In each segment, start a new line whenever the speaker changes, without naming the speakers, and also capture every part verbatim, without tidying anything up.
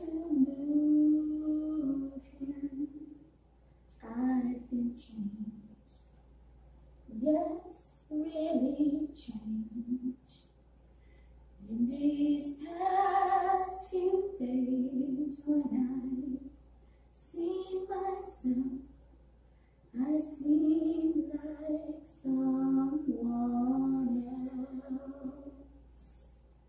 to move him. I've been changed, yes, really changed. In these past few days, when I see myself, I seem like someone else.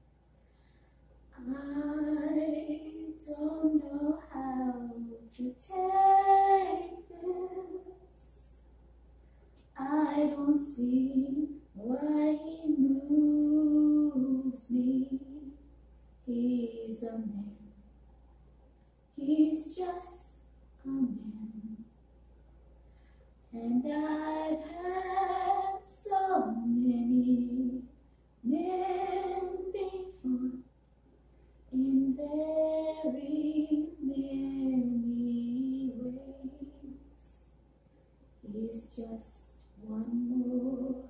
I don't know how to take this. I don't see why he moves me. He's a man. He's just a man. And I've had so many men before, in very many ways. He's just one more.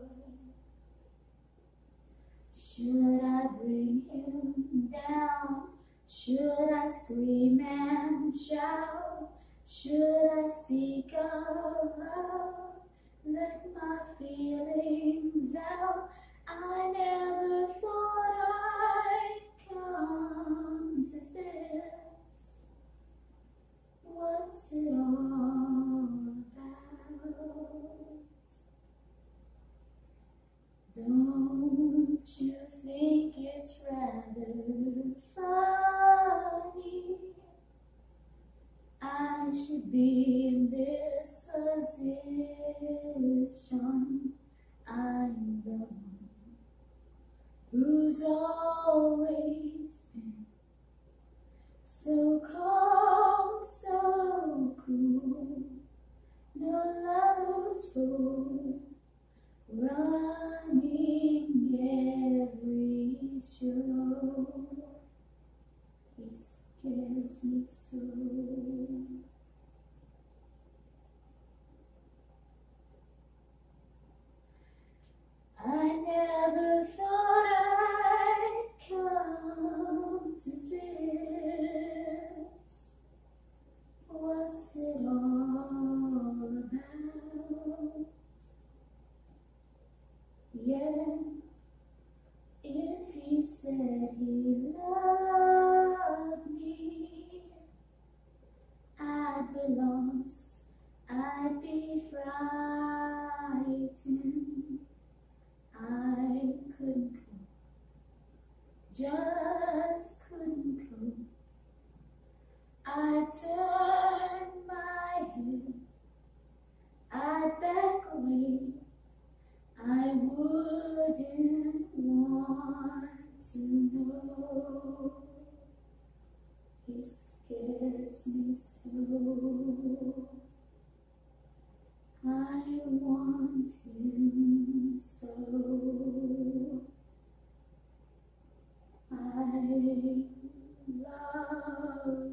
Should I bring him down? Should I scream and shout? Should I speak out loud? Let my feelings out. I never thought I'd come to this. What's it all about? Don't you think it's rather funny? I should be in this position. I'm the one who's always been so calm, so cool. No lover's fool, running every show. He scares me so. I never thought I'd come to this. What's it all about? Yeah, if he said he loved me, I'd be lost, I'd be frightened. I couldn't cope, just couldn't cope. I turned my head, I'd back away. I wouldn't want to know. He scares me so. I want him so. I love